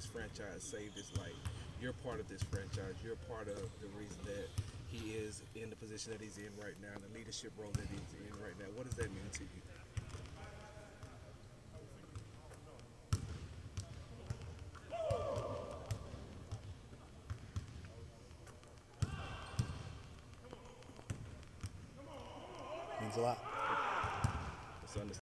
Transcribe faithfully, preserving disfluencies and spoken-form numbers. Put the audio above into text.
this franchise saved his life. You're part of this franchise. You're part of the reason that he is in the position that he's in right now, the leadership role that he's in right now. What does that mean to you? Means a lot. It's